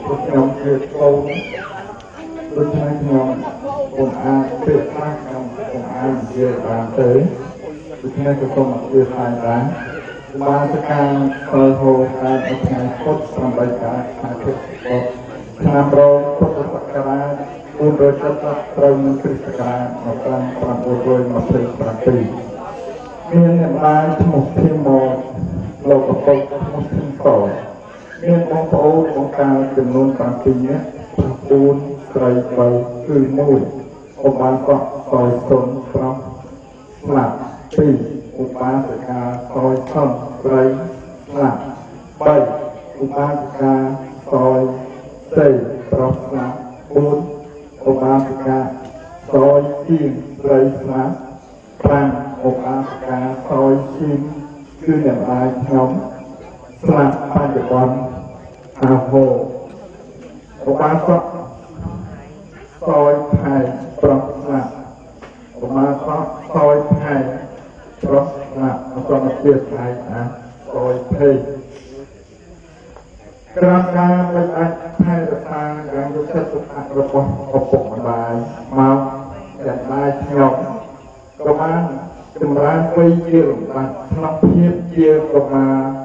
Lúc nhóm kia câu lúc này nhóm cùng ai tự phát nhóm cùng ai kia bàn tới lúc này có công kia thay ráng ba tất cả thời hồ ta ở ngày phút trong bài cả hai thức có tham rô phút tất cả buôn rồi chất tất trông krist cả một trăm buôn rồi một thứ tì miền này mai một thêm một lô có bốc một thêm sỏi miền bóng phố bóng cao từng luôn càng kinh nhé buôn cây bầu cư mùi ông bán có sỏi xuân trong lạc tì ông bán sẽ ca sỏi xuân cây lạc bảy ông bán sẽ ca sỏi tì trong lạc buôn ông bán sẽ ca sỏi chiên cây lạc Phan ông áp ca soi chim cứ niệm ai nhóm lạc ba địa quan hồ ông áp có soi thầy trong lạc ông áp có soi thầy trong lạc ông có một việc thầy soi thầy Kerana kami hai datang yang bisa tukar repot opok mandai mau dan baik nyok keman kemudian pergi dan nampir dia kemana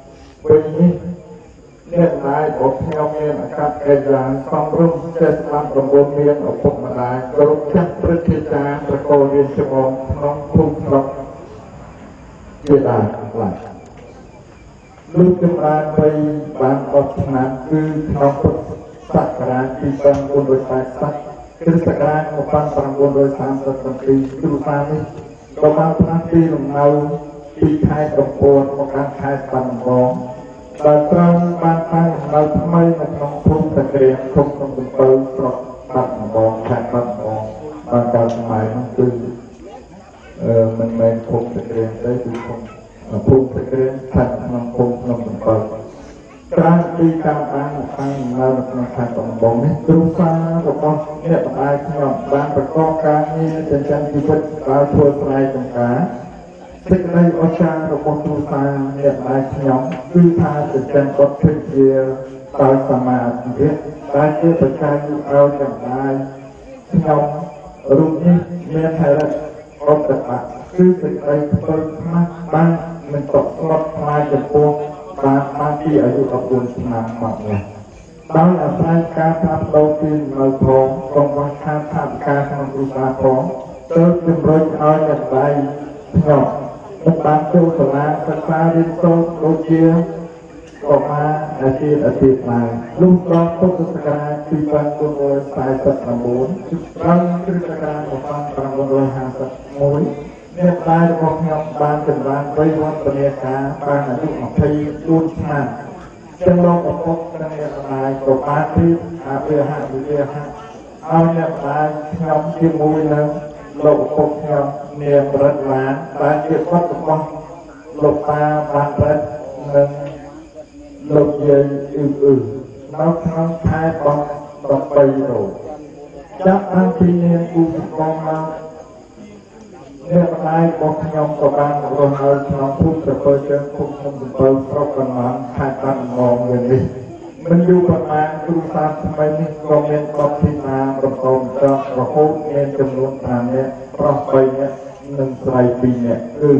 pergiนี่นายบอกเที่ยวเมียนอากาศแก่ยานความรุ่งเจริญลำประมวลเมียนอบปมาได้กรุบจักประเทศจาตะโกเรียนชมองน้องพุ่งน้องเจดาหลังลูกจำรานไปบางออกขนาดคือน้องพุทธสักการะที่เป็นบุญโดยสายสักคือสักการะของปังปังบุญโดยสามสักปีคือสามีก็มาพนักตีลงเงาปีไทยตะโกนของการไทยปังมองแต่ตอนบางครั้งเราทำไมมันต้องพุ่งตะเกียงพุ่งตรงเปิดกรอบตัดมองแทงตัดมองบางการสมัยมันคือมันไม่พุ่งตะเกียงได้คือพุ่งตะเกียงแทงมันพุ่งตรงเปิดการตีการอ่านฟังเราต้องแทงตรงมองนี่ดูฟ้าบอกว่าเนี่ยตายขนมบางประกอบการนี้จะจังชีวิตเราช่วยใครต่างกันสิ่งในอาจารย์ระบบดูฟ้าเนี่ยนายขยมคือพาจะจังกดเทียตายสมาธิได้เชื่อประชาชนเอาจากนายขยมรุ่งนี้เมียไทยละอดตะคือสิ่งในเปิดมากบ้างมันตกลดลายจากพวกบางที่อายุกับบุญนำมาเนี่ยตอนอาศัยการทำโลกินเราทองกองวัชทำการทำอุตสาหกรรมเติมเป็นร้อยเอาอย่างไรขยมมุกบางโจสนาศึกษาเรียนโซโลเจียออกมาอาชีพใหม่ลุงรองพุทธศักราชที่ปังกุลอยสายสัตว์ละมุนรังคริสตการของปังปังกุลอยหาสัตว์มุ้ยเนี่ยตายของยมบางเป็นร้านไว้วัดปณีกาบางอายุของไทยรุ่นห้าจังลงอภพจังเนี่ยตายกับปาที่อาเบียหะเอาเนี่ยตายยมที่มุ้ยแล้วโลกภพยมเนี่ยรัตนาตายเกี่ยวกับวัดโลกตาบางรัตนึงโลกเย็นอื่นน้องท้องท้ายปองต่อไปโดจับทางที่เนี่ยกูมองมาเนี่ยตายบอกยมกับบางรองเอาน้องพูดจะเปิดเจอพุ่งทำเปิดเพราะกันมาทายตันมองอย่างนี้มันอยู่ประมาณดูตามทำไมนี่ก็เมียนก็พินาประกอบจะประโคเมียนจำนวนทางเนี่ยปรับไปเนี่ยหนึ่งปลายปีเนี่ยคือ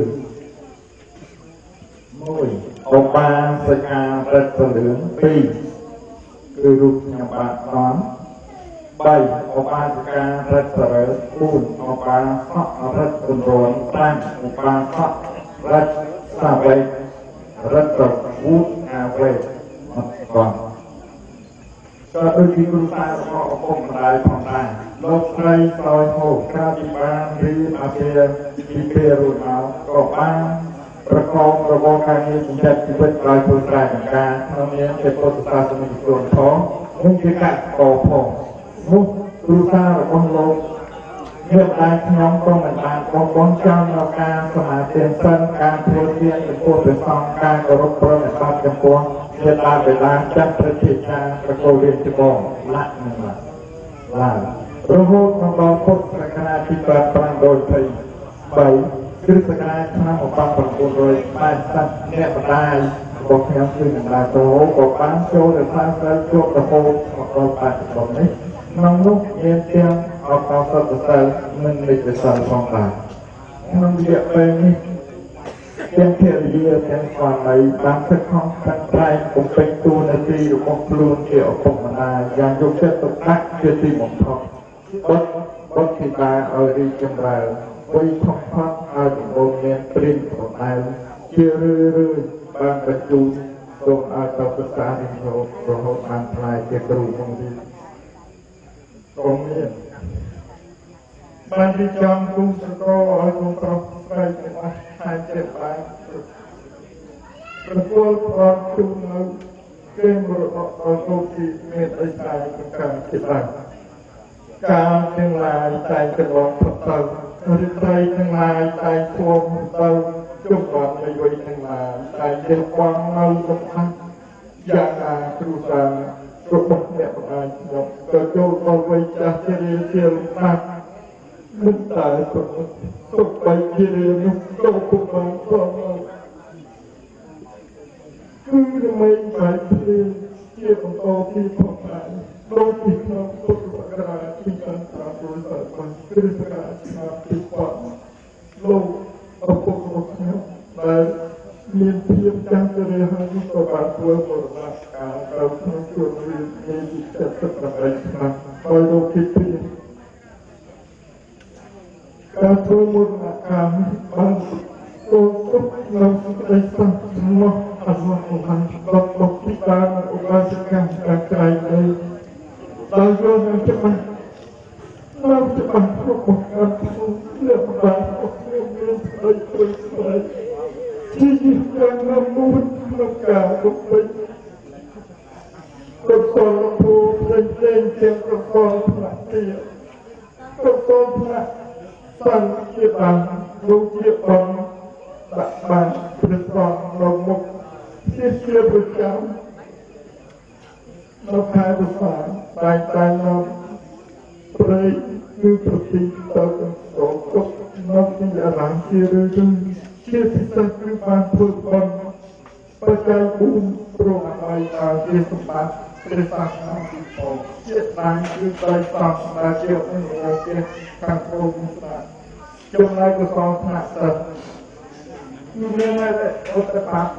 มุ้ยออกมาสกาเร็ดเหลืองปีคือรูปหยาบน้อนใบออกมาสกาเร็ดเหลืองปูนออกมาเพาะเร็ดบุญโรนตั้งออกมาเพาะเร็ดซาเวเร็ดตกวูดอาเวก่อนก็โดยที่คุณตาก็ออกมาได้ผ่อนได้โลกไทยซอยโหคาบิบารีอาเซียที่เปรูนาก็บ้านประกอบระบบการเงินจัดที่เป็นรายผู้รายการทั้งนี้เป็นผู้ศึกษาสมัยส่วนท้องมุ่งที่การก่อพงมุ่งดูซาระบบโลกเมื่อได้ขยมต้องเป็นการปกป้องเจ้าในการสมาเตียนเส้นการเทเทียนเป็นผู้เป็นซองการกรบกรในบ้านจำพวงเวลาจัดประเทศชาประโกเรียนจะบอกละหนึ่งละระบบของเราพบประคณาที่การปรางโดยไปคริสตการทำของปังปังโดยไม่สัตว์เนี่ยได้របស់ខ្ញុំគឺដំណើរទៅក៏បានចូលទៅផ្សារស្រីជួបរហូតមកដល់បច្ចុប្បន្ននេះក្នុងនោះមានទាំងអបអរសាទរសិលនិងនិច្ចសិលផងដែរក្នុងរយៈពេលនេះទាំងភារយាទាំងស្វាមីបានខិតខំប្រឹងប្រែងបំពេញតួនាទីរបស់ខ្លួនជាឪពុកម្ដាយយ៉ាងយកចិត្តទុកដាក់ជាទីបំផុតបុត្រធីតាឲ្យរីកចម្រើនវ័យផុសផុតឲ្យដំបូងមានព្រានប្រដៅជារឿយៗបានបញ្ជូនសូមឲ្យទៅសិក្សារៀនរហូតបានផ្លាយជាគ្រូបង្រៀនសូមមានបានរៀបចំគូស្រករឲ្យកូនប្រុសស្រីទាំងអស់ហើយចិត្តបានប្រគល់ផ្ដល់ជូននៅគេមរតកដល់គូទីមានអីតែក្នុងការជាបានកាលទាំងឡាយតែកន្លងផុតទៅរីត្រីទាំងឡាយតែធួមទៅជុំបាននៃវ័យទាំងឡាយតែចេះបងនៅសំខាន់យ៉ាងណាគ្រូសារបស់អ្នកបដាខ្ញុំក៏ចូលដល់វ័យចាស់ជារៀងជាលំដាប់មិនតែសុខបីជារៀងនោះចូលពុកបានផងគឺដើម្បីបាយព្រាជាបន្តពីផងដែរដូចពីក្នុងពុទ្ធសករាជ2540គ្រិស្តសករាជឆ្នាំ2000លោកឪពុករបស់ខ្ញុំដែលមានភាពចាស់ជរាហើយក៏បានធ្វើមរណកាលទៅក្នុងជួររៀនមាន78ឆ្នាំដោយលោកពីព្រាការធ្វើមរណកាលបានចូលទុកនៅក្តីសង្ឃមកអរគុណដល់លោកពីបានឧបាសិកាការក្រៃនៃដោយយកនឹងច្បាស់នៅច្បាស់របស់ការធ្វើលើបានរបស់ខ្ញុំមានស្ដីព្រៃស្ដីជាយ៉ាងណាមួយក្នុងការបំពេញប្រកបពូផ្សេងទាំងប្រកបផ្នែកទៀតប្រកបផ្នែកសង្ឃជាបានលោកជាបងដាក់បានព្រះសង្ឃនៅមុខជាប្រចាំនៅខែវិសាខតែនៅព្រៃគឺប្រតិទៅចូលទុកនៅទីអារាមជារឿយជាពិសេសគឺបានធ្វើបុណ្យបច្ច័យ4ព្រមឲ្យជាសម្បត្តិព្រះសាសនាទីផងជាបានគឺដោយសពដែលជាអង្គជាខាងព្រមស្ដាចំណែកកសលថ្នាក់សិស្សគឺមានតែឧបបត្តិ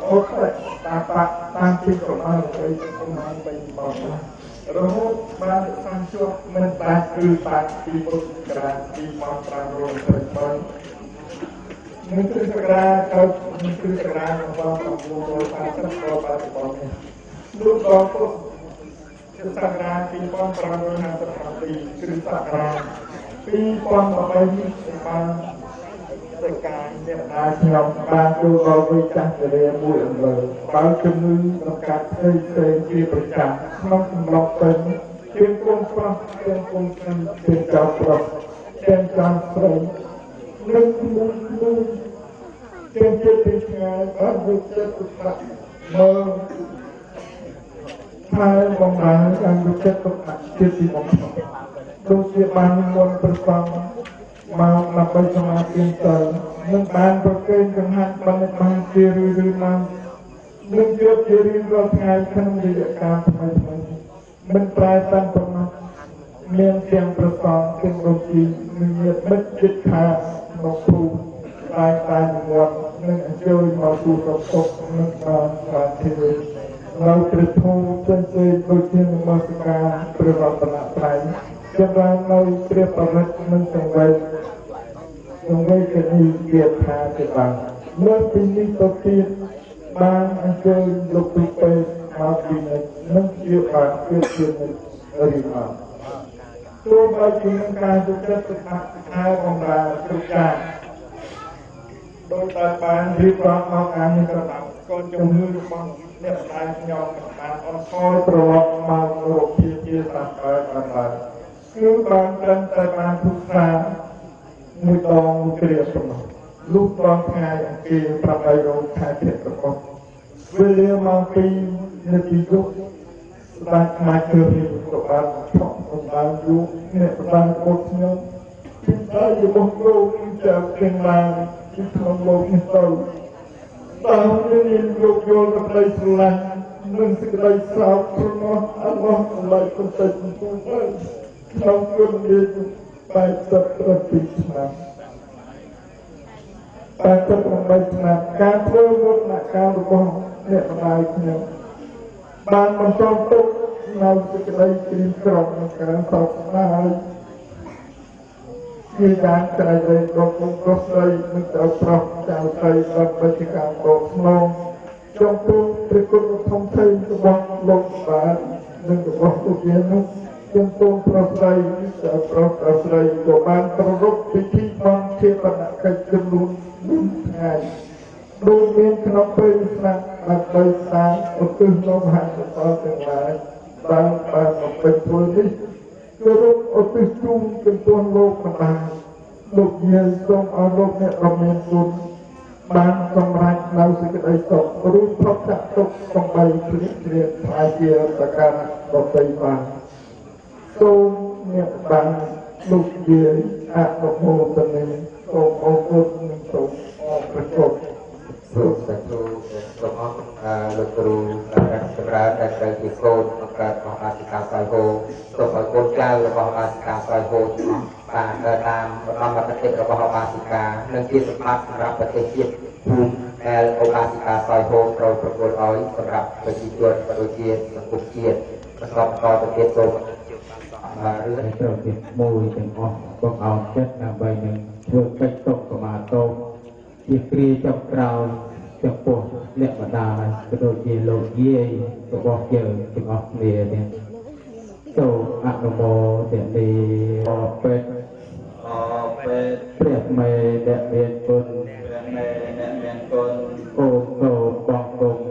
តាមពីប្រមាណ3ប្រមាណ3បងរហូតបានសាំជួបមិនដាច់គឺតាំងពីពុទ្ធសករាជ2533នឹងគ្រិស្តសករាជនឹងគ្រិស្តសករាជ1940ដល់បច្ចុប្បន្ននេះលោកដល់ពុទ្ធសករាជ2557គ្រិស្តសករាជ2013នេះបានសេចក្ដីអ្នកដែលខ្ញុំបានចូលដល់វិចាររាមួយអំលើបើជំងឺក្នុងការផ្សេងជាប្រចាំក្នុងកំឡុងពេលជាងគុំប្រុសជាងគុំស្រីជាងចៅប្រុសជាងចៅស្រីនិងមួយជាងជាទីឆ្ងាយបានយកចិត្តទុកដាក់មើលហើយបងបានយកចិត្តទុកដាក់ជាទីបំផុតដូចជាបានមុនប្រសងមកដើម្បីសមាធិទៅនឹងបានប្រកេនកង្ហាន់បានជារឿយមកនឹងជួបជារៀងរាល់ថ្ងៃក្នុងរយៈកាលថ្មីមិនប្រែតាំងប៉ុណ្ណោះមានទាំងប្រសងទាំងរំជីនិងញាតិមិត្តជិតខាងក្នុងភូមិតែវត្តនឹងអញ្ជើញមកទូរសុខនឹងបានស្វាធិនៅព្រះធម៌ផ្សេងដូចជានមស្ការព្រះរតនត្រ័យចម្រើននៅព្រះបរិត្តនិងសង្វេគជាគាថាជាបានលើពីនេះទៅទៀតបានអញ្ជើញលោកពីពេទ្យមកពីនេះនឹងជាបានគឺជារីករាយទោះបីជាមានការយកចិត្តទុកដាក់ខែបម្រើគ្រប់ការដោយតែបានរៀបរាប់មកអានេះក៏តាមកូនជំនឿរបស់អ្នកម្ដាយខ្ញុំបានអត់ខលប្រឡប់មករកជាតាមកើតអត់ឡើយគឺបានត្រឹមតែបានពុស្សាមួយដងមួយគ្រាប៉ុណ្ណោះលុះដល់ថ្ងៃអង្គារ8រោចខែភទ្របទវេលាម៉ោង2នាទីយប់ស្ដេចខ្មាច់គឺក៏បានឆក់សម្ដៅយុអ្នកប្រដាល់របស់ខ្ញុំពីតែរបស់លោកចាំទាំងឡាយពីក្នុងលោកនេះទៅតើមានលោកយល់ក្តីស្រឡាញ់និងសេចក្តីសោកក្នុងអល់ឡោះសម្រាប់គុណទៅក្នុងគុណនេះ87ឆ្នាំ88ឆ្នាំការធ្វើវត្តនកម្មរបស់អ្នកម្ដាយខ្ញុំបានបន្តទុកនៅសេចក្តីក្រៀមក្រំក្នុងការសោកស្ដាយជាយ៉ាងក្រៃលែងរបស់ប្រុសស្រីនិងចៅប្រុសចៅស្រីដើម្បីជាការបកស្នងចំពោះព្រះគុណធំធេងរបស់លោកបាទនិងរបស់លោកយាននោះចំពោះប្រុសស្រីចៅប្រុសចៅស្រីក៏បានប្រារព្ធពិធីបន់ជាបណកិច្ចចំនួន4ថ្ងៃដូចមានក្នុងពេលស្នាក់ដើម្បីសាងឧទ្ទិសនៅមហាសន្តានទាំងឡាយបានមកពេញធ្វើនេះគឺរូបឧទ្ទិសជូនចំពោះលោកម្ដាយលោកយាយសូមអរលោកអ្នកដ៏មានគុណបានសម្រេចនៅសេចក្តីសុខរួចផុតចាកទុក្ខសំបីជ្រាបថ្លៃជាប្រការដតីបានសូមអ្នកបានលោកយាយអនុមោទនាសូមអរគុណនិងសូមអរព្រគុណសូមសាធុសូមអរគុណលោកគ្រូដែលសម្រាប់ដែលត្រូវជាកូនបង្កើតរបស់អាសិកាសៃហូសូមឲ្យកូនចៅរបស់អាសិកាសៃហូបានតាមឧត្តមគតិរបស់អាសិកានិងជាសម្បត្តិសម្រាប់ប្រទេសជាតិភូមិដែលអាសិកាសៃហូត្រូវប្រគល់ឲ្យសម្រាប់ប្រជាជនក៏ដូចជាសង្គមជាតិប្រកបទៅទៀតសូមរឿងត្រូវជាមួយទាំងអស់បងអោនចិត្តដើម្បីនឹងធ្វើកិច្ចទុកកម្មាតោជាគ្រាចុងក្រោយចំពោះអ្នកម្ដាយក៏ដូចជាលោកយាយរបស់យើងទាំងអស់គ្នានេះសូមអនុមោទនាអរពេតព្រះមេអ្នកមានគុណអូនសូមបងគុំ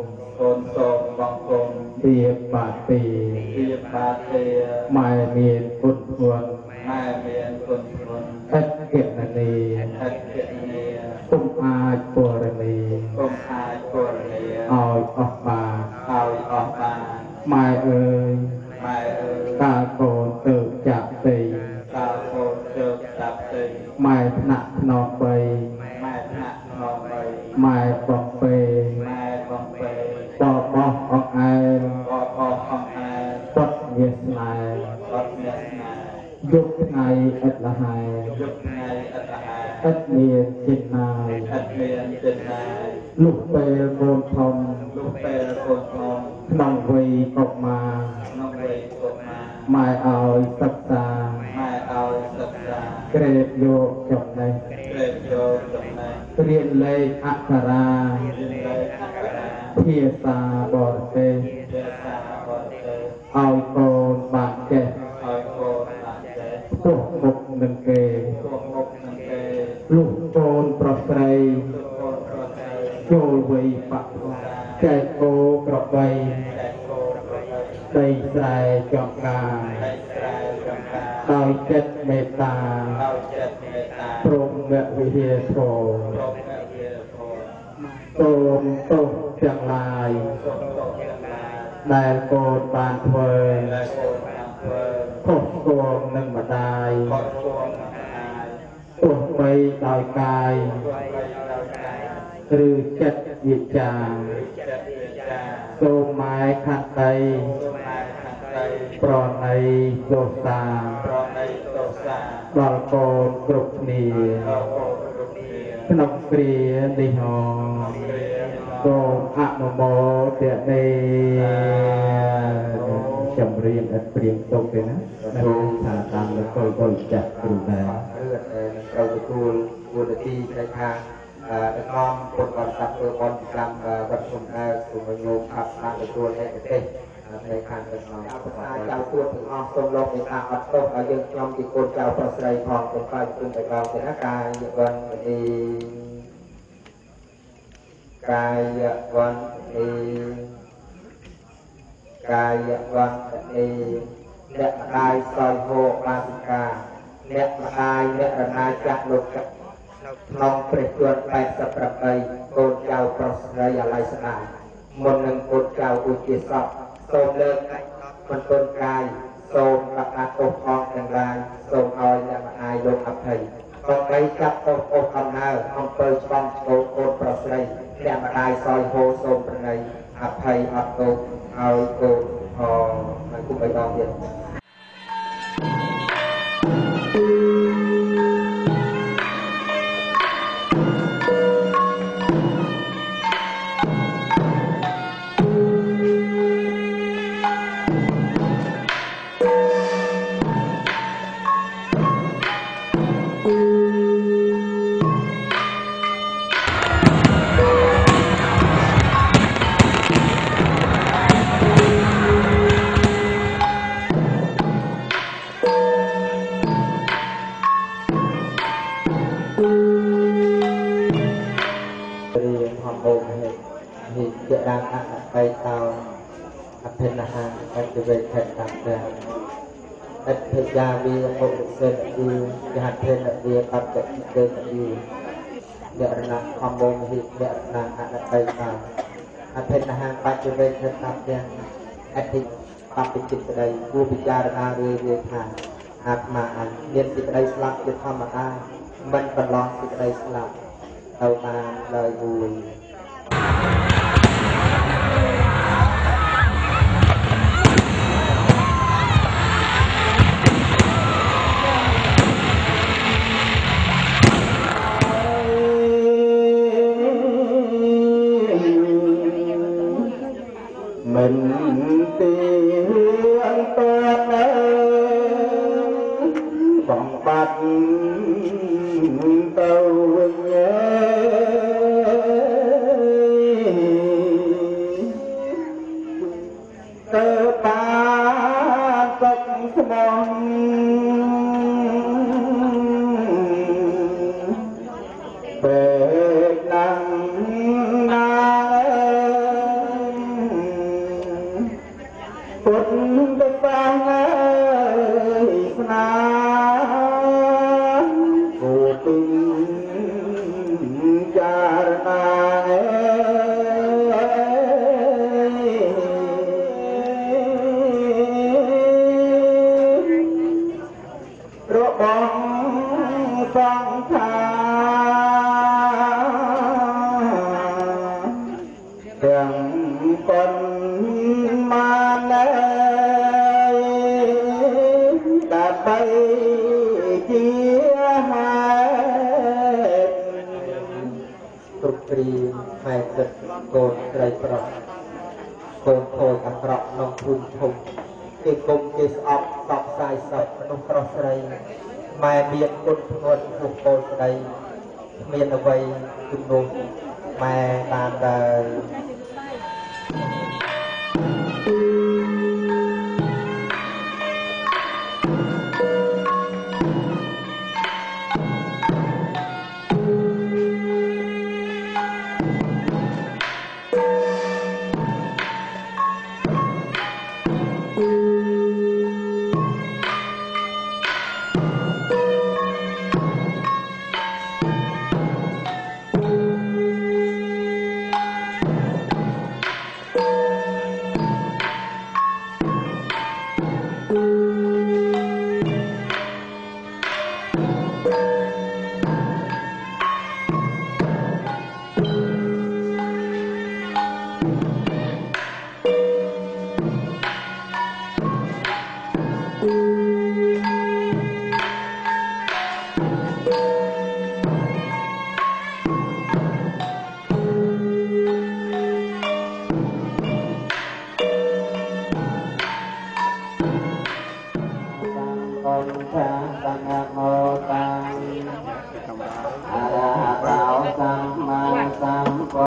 ទាបាទីម៉ែមានគុណធ្ងន់ឥតគណនីគុំអាចពរនីឲ្យអស់បានម៉ែអើយកាលកូនទៅចាក់ទីម៉ែថ្នាក់ថ្នមបីម៉ែបងពេបបោះអង្អែលពត់វាស្នេហ៍យុគថ្ងៃឥតលហែឥតមានចិនណាយលុះពេលកូនធំក្នុងវ័យកុមារម៉ែឲ្យសិក្សាក្រេបយកចំណេះរៀនលេខអក្សរាភាសាបរទេសឲ្យកូនបានចេះផ្ទុះមុខនឹងគេលុះកូនប្រុសស្រីចូលវ័យបច្ចុប្បន្នចែកគោក្របីដីស្រែចំការដោយចិត្តមេត្តាព្រមវិហារធម៌សូមទោសទាំងឡាយដែលកូនបានធ្វើខុសគួរនឹងម្ដាយទោះបីដោយកាយឬចិត្តវិចារសូមម៉ែខន្តីប្រណីទោសាដល់កូនគ្រប់គ្នាក្នុងគ្រានេះហោសូមអនុមោទនាចម្រៀងឥតព្រៀងទុកទេណាថាតាមលោកកុលចាស់គ្រូដែរត្រូវទទួលគួរទីតែថាដឹកនាំពុទ្ធបរិស័ទធ្វើបន់កម្មវត្តសុំអើសូមញោមខាត់បានទទួលឯកទេសในខាងដឹកនាំអបតាចៅទួតទាំងអស់សូមលោកមេត្តាអត់ទោសឲ្យយើងខ្ញុំជាកូនចៅប្រុសស្រីផងសូមថ្លែងគុណទៅដល់ទេណាកាយវន្តនីកាយវន្តនីអ្នកម្ដាយសយហោបាសិកាអ្នកម្ដាយអ្នករណាចាក់លោកក្នុងព្រះជន្ម88កូនចៅប្រុសស្រីអាឡ័យស្ដាយមុននឹងកូនចៅឧជាសពសូមលើកបន្ទន់កាយសូមប្រកាសទោសផងទាំងឡាយសូមឲ្យអ្នកម្ដាយលោកអភ័យ Còn đây chắc tôi không nào không tôi xong côប្រុសស្ស្រីព្រះម្ដាយសយហូសូមប្រណីអភ័យអត់ទោសឲ្យកូនហើយគុំបីដងទៀត យ៉ាវីពុទ្ធសេនគឺយហត្ថេនវាអត្តកិទេនយូយរណខំមុំហិយរណអនតៃតាអធិនហាបច្ចវេខតទាំងអធិបព្វជិតក្តីគួរពិចារណារឿយៗថាអាត្មាអញមានសេចក្តីស្លាប់ជាធម្មតាមិនបន្លំសេចក្តីស្លាប់ទៅបានឡើយមួយ Hãy subscribe cho kênh Ghiền Mì Gõ để không bỏ lỡ